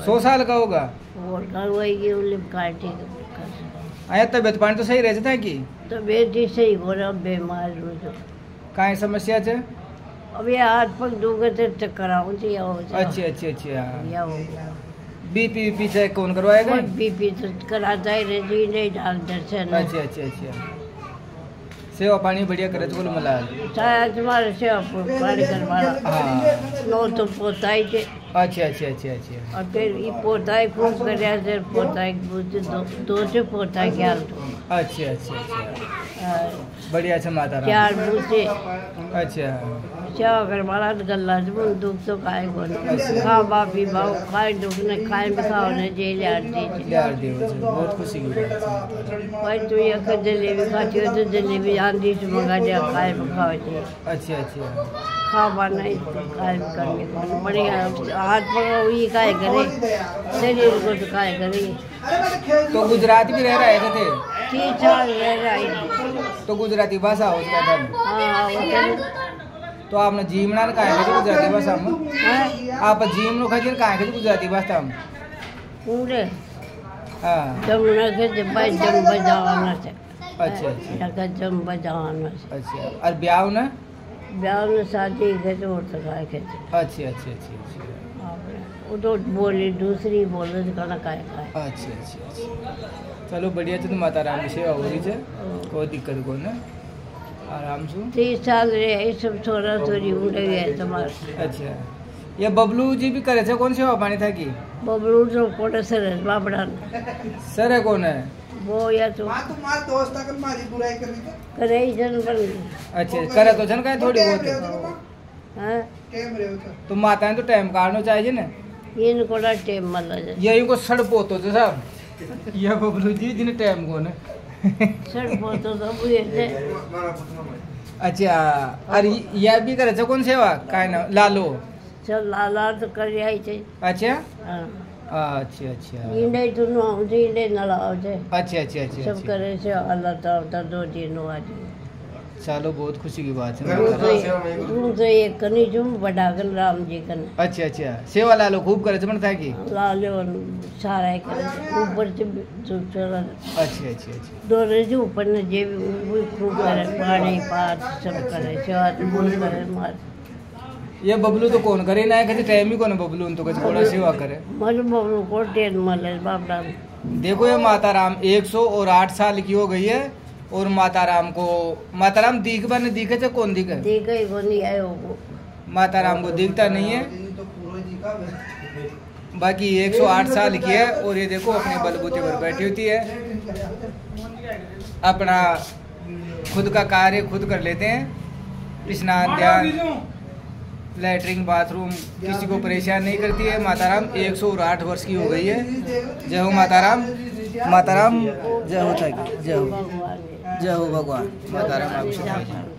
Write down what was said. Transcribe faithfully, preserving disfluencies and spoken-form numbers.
सौ साल का होगा। और का वही उल्ले काटे आया तबियत पानी तो सही रह जाता है कि तबियत ही सही हो रहा बीमार हो तो काहे समस्या है। अब ये हाथ पग दोगे तो चक्कर आऊँ या हो जाए। अच्छी अच्छी अच्छी या हो गया बीपी बीपी चेक कौन करवाएगा। बीपी तो कराता ही रही नहीं डॉक्टर से। अच्छा अच्छा अच्छा सेवा पानी बढ़िया करे तो मला शायद तुम्हारे सेवा पानी करवाना। हाँ नो तो पोता ही थे। अच्छा अच्छा अच्छा अच्छा और फिर ये पोता ही खूब कर फिर पोता ही दो, दो से पोता ही क्या तो अच्छा अच्छा अच्छा बढ़िया अच्छा माता राम चार बूझे अच्छा सेवा करवाना तो गल्ला से दुख तो खाए बोल खा बापी बाऊ खाए दुख ने खाए भी खाओ ने जेल यार दी यार दी बहुत खुशी की बात है भाई तू ये कर जलेबी खाती हो तो जलेबी आंधी से मंगा दे खाए भी खाओ जी। अच्छा अच्छा खा पाना खाए करने को बढ़िया हाथ पकड़ो ये खाए करे शरीर को तो खाए करे। तो गुजराती भी रह रहे थे तीन साल रह रहा तो गुजराती भाषा हो उसका था। हाँ तो आपने जीवना का है गुजराती भाषा में आप जीवन नो खजर का है गुजराती भाषा में पूरे हां जमुना के जब जम बजावाना से। अच्छा अच्छा का जम बजावाना से। अच्छा और ब्याह ना ब्याह में शादी के तो और तक के अच्छा अच्छा अच्छा अच्छा वो तो बोली दूसरी बोले तो कहना काय काय। अच्छा अच्छा अच्छा चलो बढ़िया तो माता राम की सेवा हो रही है कोई दिक्कत को ना आराम से तीस साल रहे सब थोड़ा थोड़ी उड़े गए तुम्हारे। अच्छा ये बबलू जी भी करे थे कौन सेवा पानी था कि बबलू तो कोटे सर है बाबड़ा सर है कौन है वो या तो तुम्हारा दोस्त अगर मारी बुराई कर रही करे ही जन बन। अच्छा करे तो जन का थोड़ी बहुत हां टाइम रहे हो तो माता ने तो टाइम काटना चाहिए ना ये कोड़ा टाइम मल यही को सड़ पोतो तो साहब ये बबलू जी जिन टाइम को ना सड़ पोतो तो बुए थे। अच्छा और यह भी करे थे कौन सेवा काय ना लालो चल लाला तो कर आई थे। अच्छा हां अच्छा अच्छा ये नहीं तो नो जी ले न लाओ थे। अच्छा अच्छा अच्छा सब करे से अल्लाह ताला दो दिन आज चलो बहुत खुशी की बात है। तू तो ये कनी जुम बडागन राम जी कन। अच्छा अच्छा सेवा लालो खूब करे थे बनता है कि लालो सारा करे ऊपर से जो चला। अच्छा अच्छा अच्छा दो रजे ऊपर ने जे वो खूब करे पानी पात सब करे सेवा तो बोल करे मार ये बबलू तो कौन करे ना कहते टाइम ही कौन बबलू तो कुछ थोड़ा सेवा करे मल बबलू को टेन मल बाप राम। देखो ये माता राम एक सौ और आठ साल की हो गई है और माता राम को माता राम दिख बने दिखे थे कौन दिखे दिखे ही नहीं आयो वो माता राम को दिखता नहीं है बाकी एक सौ आठ साल की है और ये देखो अपने बलबूते पर बैठी होती है अपना खुद का कार्य खुद कर लेते हैं स्नान ध्यान लैटरिन बाथरूम किसी को परेशान नहीं करती है। माता राम एक सौ आठ वर्ष की हो गई है। जय हो माता राम माता राम जय हो जय हो जय हो भगवान माता राम आपको